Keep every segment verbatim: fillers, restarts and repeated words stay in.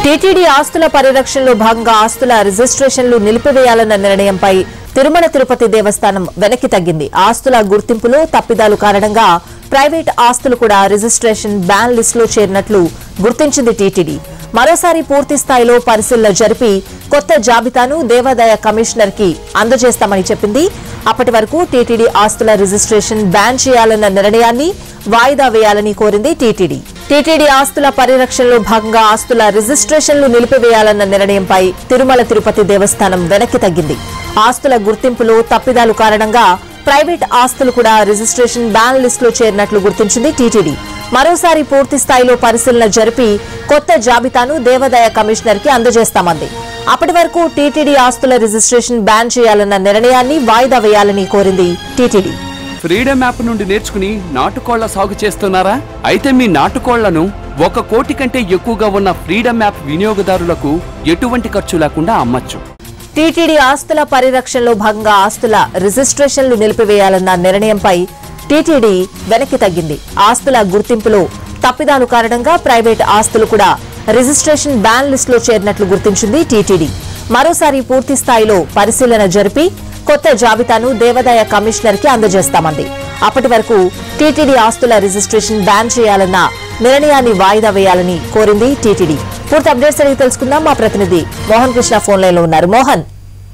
TTD ఆస్తుల పరిరక్షణలో భాగంగా ఆస్తుల రిజిస్ట్రేషన్లు నిలిపివేయాలన్న నిర్ణయంపై తిరుమల తిరుపతి దేవస్థానం వెనక్కి తగ్గింది. ఆస్తుల గుర్తింపులో తప్పిదాలు కారణంగా ప్రైవేట్ ఆస్తులు కూడా రిజిస్ట్రేషన్ బ్యాన్ లిస్టులో చేరినట్లు గుర్తించింది టీటీడీ. మరోసారి పూర్తి స్థాయిలో పరిశీలన జరిపి కొత్త జాబితాను దేవాదాయ కమిషనర్ కి అందజేస్తామని చెప్పింది. అప్పటి వరకు టీటీడీ ఆస్తుల రిజిస్ట్రేషన్ బ్యాన్ చేయాలన్న నిర్ణయాన్ని వాయిదా వేయాలని కోరింది టీటీడీ. టీటీడీ ఆస్తుల పరిరక్షణలో భాగంగా ఆస్తుల రిజిస్ట్రేషన్లు నిలిపివేయాలన్న నిర్ణయంపై తిరుమల తిరుపతి దేవస్థానం వెనక్కి తగ్గింది. ఆస్తుల గుర్తింపులో తప్పిదాలు కారణంగా ప్రైవేట్ ఆస్తులు కూడా రిజిస్ట్రేషన్ బ్యాన్ లిస్టులో చేరినట్లు గుర్తించింది టీటీడీ. మరోసారి పూర్తి స్థాయిలో పరిశీలన జరిపి కొత్త జాబితాను దేవాదాయ కమిషనర్ కి అందజేస్తామంది. అప్పటి వరకు టీటీడీ ఆస్తుల రిజిస్ట్రేషన్ బ్యాన్ చేయాలన్న నిర్ణయాన్ని వాయిదా వేయాలని కోరింది టీటీడీ. ఫ్రీడమ్ యాప్ నుండి నేర్చుకుని నాటుకోళ్ల సాగు చేస్తున్నారా? అయితే మీ నాటుకోళ్లను ఒక కోటి కంటే ఎక్కువగా ఉన్న ఫ్రీడమ్ యాప్ వినియోగదారులకు ఎటువంటి ఖర్చు లేకుండా అమ్మచ్చు. టీటీడీ ఆస్తుల పరిరక్షణలో భాగంగా ఆస్తుల రిజిస్ట్రేషన్లు నిలిపివేయాలన్న నిర్ణయంపై టీటీడీ వెనక్కి తగ్గింది. ఆస్తుల గుర్తింపులో తప్పిదాలు కారణంగా ప్రైవేట్ ఆస్తులు కూడా రిజిస్ట్రేషన్ బ్యాన్ లిస్టులో చేరినట్లు గుర్తించింది టీటీడీ. మరోసారి పూర్తి స్థాయిలో పరిశీలన జరిపి కొత్త జాబితాను దేవాదాయ కమిషనర్ కి అందజేస్తామంది. అప్పటి వరకు టీటీడీ ఆస్తుల రిజిస్ట్రేషన్ బ్యాన్ చేయాలన్న నిర్ణయాన్ని వాయిదా వేయాలని కోరింది టీటీడీ. పూర్తి అప్డేట్స్ అడిగి తెలుసుకుందాం. మా ప్రతినిధి మోహన్ కృష్ణ ఫోన్ లైన్ లో ఉన్నారు. మోహన్,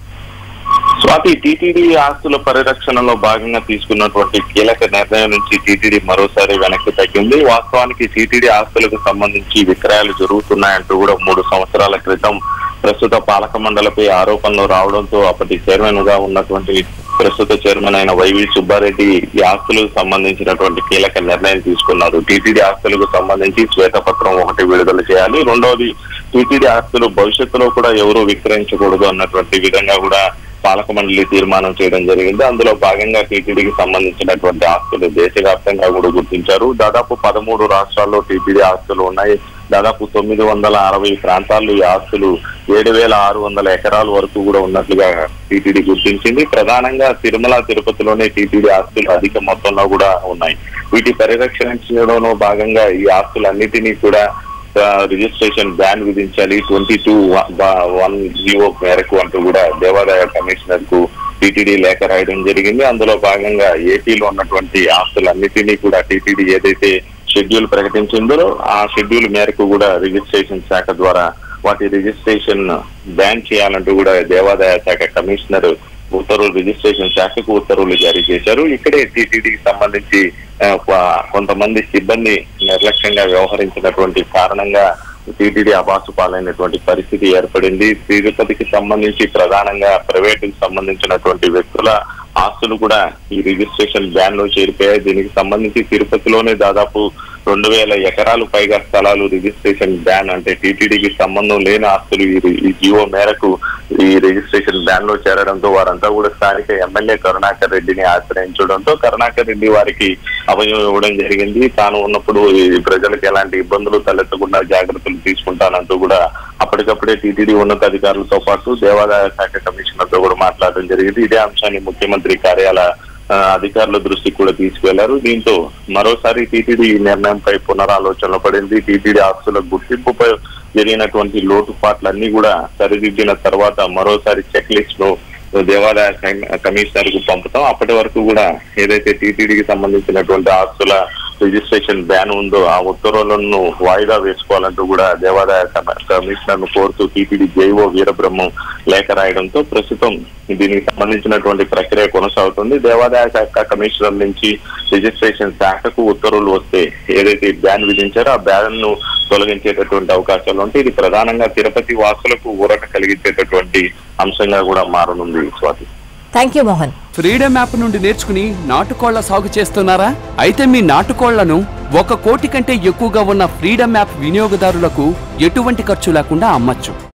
స్వాతి, టీటీడీ ఆస్తుల పరిరక్షణలో భాగంగా తీసుకున్నటువంటి కీలక నిర్ణయం నుంచి టీటీడీ మరోసారి వెనక్కి తగ్గింది. వాస్తవానికి టీటీడీ ఆస్తులకు సంబంధించి విక్రయాలు జరుగుతున్నాయంటూ కూడా మూడు సంవత్సరాల క్రితం ప్రస్తుత పాలక మండలిపై ఆరోపణలు రావడంతో అప్పటి చైర్మన్ గా ఉన్నటువంటి ప్రస్తుత చైర్మన్ అయిన వైవి సుబ్బారెడ్డి ఈ ఆస్తులకు సంబంధించినటువంటి కీలక నిర్ణయం తీసుకున్నారు. టీటీడీ ఆస్తులకు సంబంధించి శ్వేతపత్రం ఒకటి విడుదల చేయాలి, రెండవది టీటీడీ ఆస్తులు భవిష్యత్తులో కూడా ఎవరూ విక్రయించకూడదు అన్నటువంటి విధంగా కూడా పాలక మండలి తీర్మానం చేయడం జరిగింది. అందులో భాగంగా టీటీడీకి సంబంధించినటువంటి ఆస్తులు దేశవ్యాప్తంగా కూడా గుర్తించారు. దాదాపు పదమూడు రాష్ట్రాల్లో టీటీడీ ఆస్తులు ఉన్నాయి. దాదాపు తొమ్మిది వందల అరవై ప్రాంతాల్లో ఈ ఆస్తులు ఏడు వేల ఆరు వందల ఎకరాల వరకు కూడా ఉన్నట్లుగా టీటీడీ గుర్తించింది. ప్రధానంగా తిరుమల తిరుపతిలోనే టీటీడీ ఆస్తులు అధిక మొత్తంలో కూడా ఉన్నాయి. వీటి పరిరక్షించడంలో భాగంగా ఈ ఆస్తులన్నిటినీ కూడా రిజిస్ట్రేషన్ బ్యాన్ విధించాలి, ట్వంటీ టూ వన్ జీవో మేరకు అంటూ కూడా దేవాదాయ కమిషనర్ కు టీటీడీ లేఖ రాయడం జరిగింది. అందులో భాగంగా ఏపీలో ఉన్నటువంటి ఆస్తులన్నిటినీ కూడా టీటీడీ ఏదైతే షెడ్యూల్ ప్రకటించిందో ఆ షెడ్యూల్ మేరకు కూడా రిజిస్ట్రేషన్ శాఖ ద్వారా వాటి రిజిస్ట్రేషన్ బ్యాన్ చేయాలంటూ కూడా దేవాదాయ శాఖ కమిషనర్ ఉత్తర్వులు రిజిస్ట్రేషన్ శాఖకు ఉత్తర్వులు జారీ చేశారు. ఇక్కడే టీటీడీకి సంబంధించి కొంతమంది సిబ్బంది నిర్లక్ష్యంగా వ్యవహరించినటువంటి కారణంగా టీటీడీ అబాసు పాలైనటువంటి పరిస్థితి ఏర్పడింది. తిరుపతికి సంబంధించి ప్రధానంగా ప్రైవేటుకి సంబంధించినటువంటి వ్యక్తుల ఆస్తులు కూడా ఈ రిజిస్ట్రేషన్ బ్యాన్ లో చేరిపోయాయి. దీనికి సంబంధించి తిరుపతిలోనే దాదాపు రెండు వేల ఎకరాలు పైగా స్థలాలు రిజిస్ట్రేషన్ బ్యాన్ అంటే టీటీడీకి సంబంధం లేని ఆస్తులు ఈ జీవో మేరకు ఈ రిజిస్ట్రేషన్ బ్యాన్ లో చేరడంతో వారంతా కూడా స్థానిక ఎమ్మెల్యే కరుణాకర్ రెడ్డిని ఆశ్రయించడంతో కరుణాకర్ రెడ్డి వారికి అభయం ఇవ్వడం జరిగింది. తాను ఉన్నప్పుడు ఈ ప్రజలకు ఎలాంటి ఇబ్బందులు తలెత్తకుండా జాగ్రత్తలు తీసుకుంటానంటూ కూడా అప్పటికప్పుడే టీటీడీ ఉన్నతాధికారులతో పాటు దేవాదాయ శాఖ కమిషనర్ తో కూడా మాట్లాడడం జరిగింది. ఇదే అంశాన్ని ముఖ్యమంత్రి కార్యాలయ అధికారుల దృష్టికి కూడా తీసుకెళ్లారు. దీంతో మరోసారి టీటీడీ ఈ నిర్ణయంపై పునరాలోచనలో పడింది. టీటీడీ ఆస్తుల గుర్తింపుపై జరిగినటువంటి లోటుపాట్లన్నీ కూడా సరిదిద్దిన తర్వాత మరోసారి చెక్ లిస్ట్ ను దేవాదాయ కమిషనర్ కు పంపుతాం. అప్పటి వరకు కూడా ఏదైతే టీటీడీకి సంబంధించినటువంటి ఆస్తుల రిజిస్ట్రేషన్ బ్యాన్ ఉందో ఆ ఉత్తర్వులను వాయిదా వేసుకోవాలంటూ కూడా దేవాదాయ కమిషనర్ ను కోరుతూ టీటీడీ జేఈఓ వీరబ్రహ్మం లేఖ రాయడంతో ప్రస్తుతం దీనికి సంబంధించినటువంటి ప్రక్రియ కొనసాగుతుంది. దేవాదాయ శాఖ కమిషనర్ నుంచి రిజిస్ట్రేషన్ శాఖకు ఉత్తర్వులు వస్తే ఏదైతే బ్యాన్ విధించారో ఆ బ్యాన్ ను తొలగించేటటువంటి అవకాశాలు ఉంటాయి. ఇది ప్రధానంగా తిరుపతి వాసులకు ఊరట కలిగించేటటువంటి అంశంగా కూడా మారనుంది. Swathi, thank you Mohan. Freedom app నుండి నేర్చుకుని నాటుకోళ్ల సాగు చేస్తున్నారా? అయితే మీ నాటుకోళ్లను ఒక కోటి కంటే ఎక్కువగా ఉన్న ఫ్రీడమ్ యాప్ వినియోగదారులకు ఎటువంటి ఖర్చు లేకుండా అమ్మచ్చు.